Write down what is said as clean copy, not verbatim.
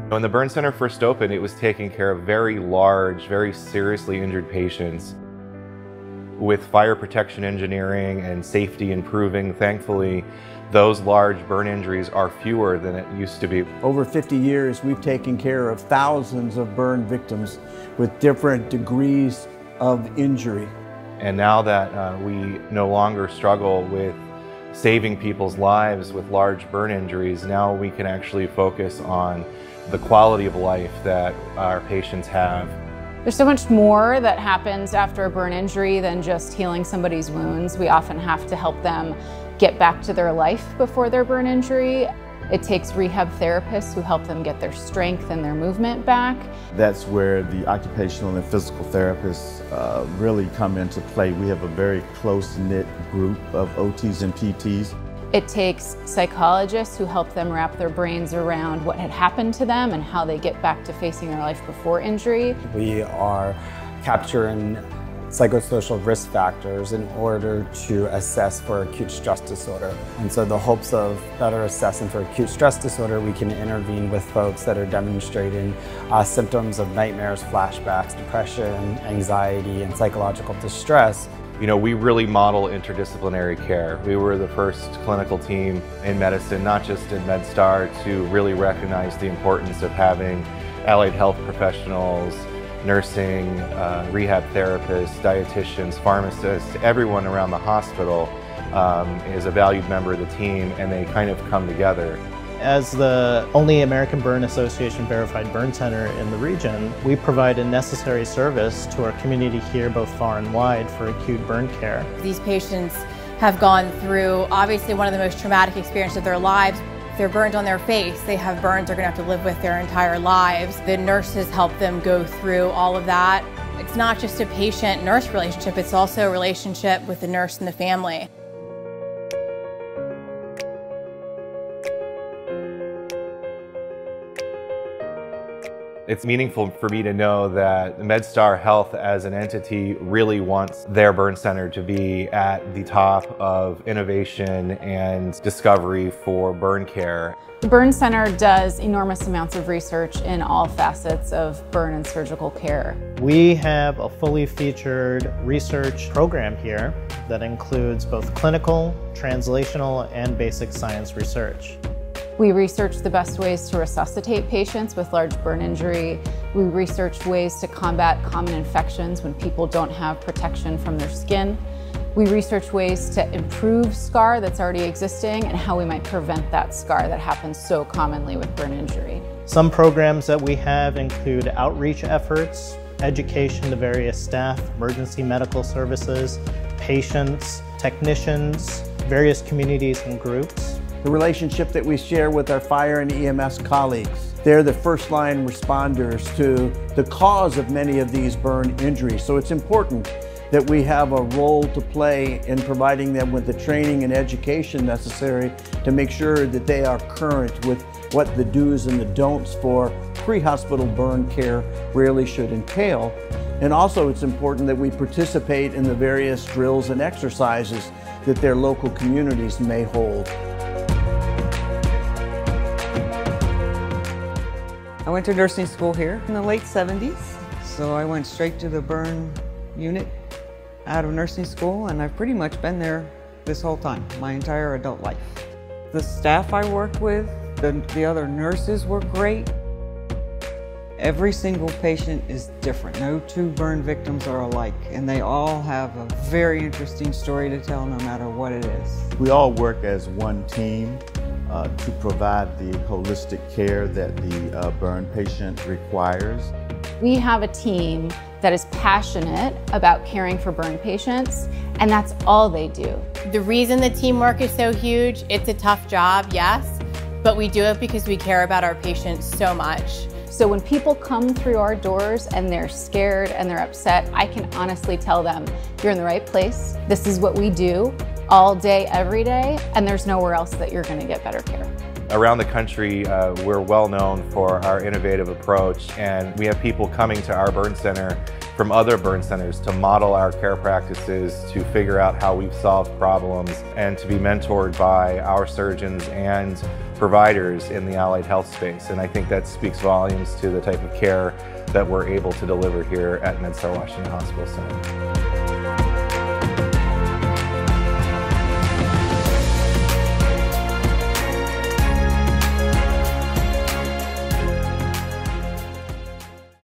When the burn center first opened, it was taking care of very large, very seriously injured patients. With fire protection engineering and safety improving, thankfully, those large burn injuries are fewer than it used to be. Over 50 years, we've taken care of thousands of burn victims with different degrees of injury. And now that we no longer struggle with saving people's lives with large burn injuries, now we can actually focus on the quality of life that our patients have. There's so much more that happens after a burn injury than just healing somebody's wounds. We often have to help them get back to their life before their burn injury. It takes rehab therapists who help them get their strength and their movement back. That's where the occupational and physical therapists really come into play. We have a very close-knit group of OTs and PTs. It takes psychologists who help them wrap their brains around what had happened to them and how they get back to facing their life before injury. We are capturing psychosocial risk factors in order to assess for acute stress disorder. And so the hopes of better assessing for acute stress disorder, we can intervene with folks that are demonstrating symptoms of nightmares, flashbacks, depression, anxiety, and psychological distress. You know, we really model interdisciplinary care. We were the first clinical team in medicine, not just in MedStar, to really recognize the importance of having allied health professionals, nursing, rehab therapists, dietitians, pharmacists, everyone around the hospital is a valued member of the team, and they kind of come together. As the only American Burn Association verified burn center in the region, we provide a necessary service to our community here, both far and wide, for acute burn care. These patients have gone through obviously one of the most traumatic experiences of their lives. They're burned on their face. They have burns they're going to have to live with their entire lives. The nurses help them go through all of that. It's not just a patient-nurse relationship, it's also a relationship with the nurse and the family. It's meaningful for me to know that MedStar Health as an entity really wants their burn center to be at the top of innovation and discovery for burn care. The Burn Center does enormous amounts of research in all facets of burn and surgical care. We have a fully featured research program here that includes both clinical, translational, and basic science research. We research the best ways to resuscitate patients with large burn injury. We research ways to combat common infections when people don't have protection from their skin. We research ways to improve scar that's already existing and how we might prevent that scar that happens so commonly with burn injury. Some programs that we have include outreach efforts, education to various staff, emergency medical services, patients, technicians, various communities and groups. The relationship that we share with our fire and EMS colleagues. They're the first line responders to the cause of many of these burn injuries. So it's important that we have a role to play in providing them with the training and education necessary to make sure that they are current with what the do's and the don'ts for pre-hospital burn care really should entail. And also it's important that we participate in the various drills and exercises that their local communities may hold. I went to nursing school here in the late 70s, so I went straight to the burn unit out of nursing school, and I've pretty much been there this whole time, my entire adult life. The staff I worked with, the other nurses were great. Every single patient is different. No two burn victims are alike, and they all have a very interesting story to tell no matter what it is. We all work as one team to provide the holistic care that the burn patient requires. We have a team that is passionate about caring for burn patients, and that's all they do. The reason the teamwork is so huge, it's a tough job, yes, but we do it because we care about our patients so much. So when people come through our doors and they're scared and they're upset, I can honestly tell them, you're in the right place. This is what we do all day, every day, and there's nowhere else that you're going to get better care. Around the country, we're well known for our innovative approach, and we have people coming to our burn center from other burn centers to model our care practices, to figure out how we've solved problems, and to be mentored by our surgeons and providers in the allied health space. And I think that speaks volumes to the type of care that we're able to deliver here at MedStar Washington Hospital Center.